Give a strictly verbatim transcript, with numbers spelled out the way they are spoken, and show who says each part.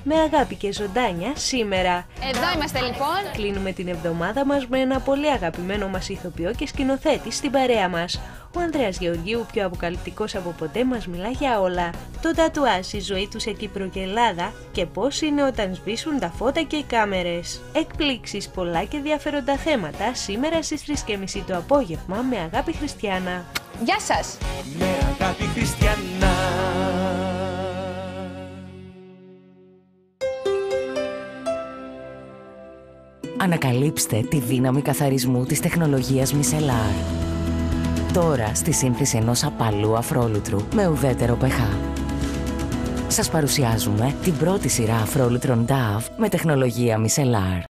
Speaker 1: με αγάπη και ζωντάνια σήμερα.
Speaker 2: Εδώ είμαστε λοιπόν.
Speaker 1: Κλείνουμε την εβδομάδα μας με ένα πολύ αγαπημένο μας ηθοποιό και σκηνοθέτη στην παρέα μας. Ο Ανδρέας Γεωργίου, πιο αποκαλυπτικός από ποτέ, μας μιλά για όλα. Το τατουάζ, η ζωή του σε Κύπρο και Ελλάδα και πώς είναι όταν σβήσουν τα φώτα και οι κάμερες. Εκπλήξεις, πολλά και ενδιαφέροντα θέματα σήμερα στις τρεις και μισή το απόγευμα με Αγάπη Χριστιανά.
Speaker 2: Γεια σας!
Speaker 3: Με Αγάπη Χριστιανά.
Speaker 4: Ανακαλύψτε τη δύναμη καθαρισμού της τεχνολογίας Michellar. Τώρα στη σύνθεση ενός απαλού αφρόλουτρου με ουδέτερο pH. Σας παρουσιάζουμε την πρώτη σειρά αφρόλουτρων Dove με τεχνολογία Michellar.